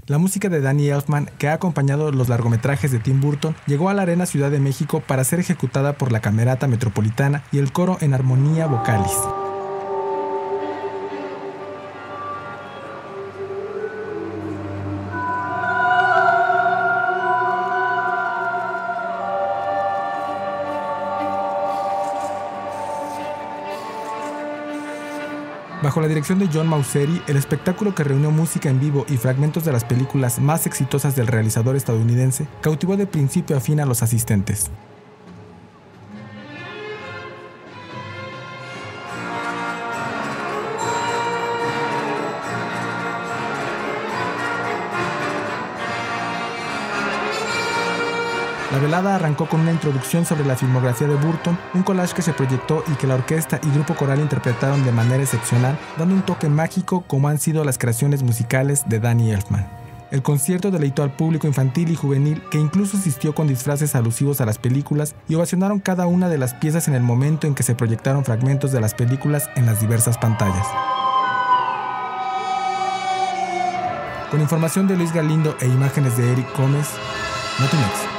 La música de Danny Elfman, que ha acompañado los largometrajes de Tim Burton, llegó a la Arena Ciudad de México para ser ejecutada por la Camerata Metropolitana y el coro en Armonía Vocalis. Bajo la dirección de John Mauceri, el espectáculo que reunió música en vivo y fragmentos de las películas más exitosas del realizador estadounidense cautivó de principio a fin a los asistentes. La velada arrancó con una introducción sobre la filmografía de Burton, un collage que se proyectó y que la orquesta y grupo coral interpretaron de manera excepcional, dando un toque mágico como han sido las creaciones musicales de Danny Elfman. El concierto deleitó al público infantil y juvenil, que incluso asistió con disfraces alusivos a las películas y ovacionaron cada una de las piezas en el momento en que se proyectaron fragmentos de las películas en las diversas pantallas. Con información de Luis Galindo e imágenes de Eric Gómez, Notimex.